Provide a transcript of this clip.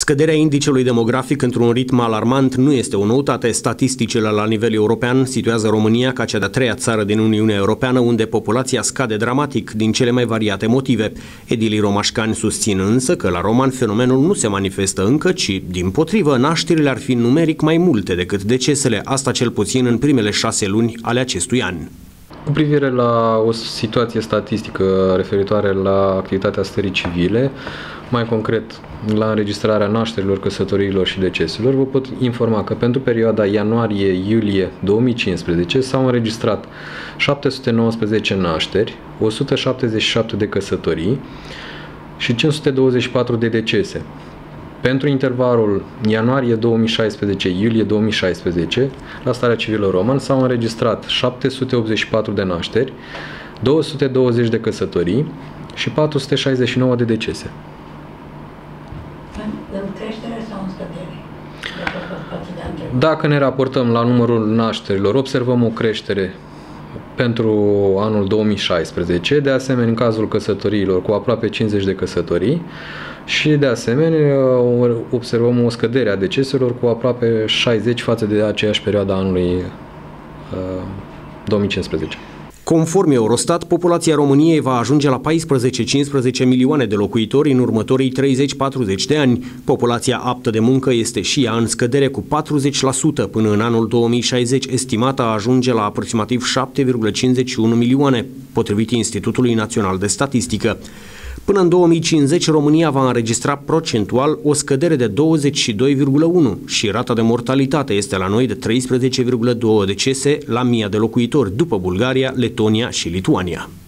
Scăderea indicelui demografic într-un ritm alarmant nu este o noutate. Statisticile la nivel european situează România ca cea de-a treia țară din Uniunea Europeană unde populația scade dramatic din cele mai variate motive. Edilii romașcani susțin însă că la roman fenomenul nu se manifestă încă, ci, dimpotrivă, nașterile ar fi numeric mai multe decât decesele, asta cel puțin în primele 6 luni ale acestui an. Cu privire la o situație statistică referitoare la activitatea stării civile, mai concret la înregistrarea nașterilor, căsătoriilor și deceselor, vă pot informa că pentru perioada ianuarie-iulie 2015 s-au înregistrat 719 nașteri, 177 de căsătorii și 524 de decese. Pentru intervalul ianuarie 2016-iulie 2016, la starea civilă roman s-au înregistrat 784 de nașteri, 220 de căsătorii și 469 de decese. În creștere sau în scădere? Dacă ne raportăm la numărul nașterilor, observăm o creștere pentru anul 2016, de asemenea în cazul căsătoriilor cu aproape 50 de căsătorii și de asemenea observăm o scădere a deceselor cu aproape 60 față de aceeași perioadă a anului 2015. Conform Eurostat, populația României va ajunge la 14-15 milioane de locuitori în următorii 30-40 de ani. Populația aptă de muncă este și ea în scădere cu 40% până în anul 2060, estimată a ajunge la aproximativ 7,51 milioane, potrivit Institutului Național de Statistică. Până în 2050, România va înregistra procentual o scădere de 22,1 și rata de mortalitate este la noi de 13,2 decese la 1000 de locuitori, după Bulgaria, Letonia și Lituania.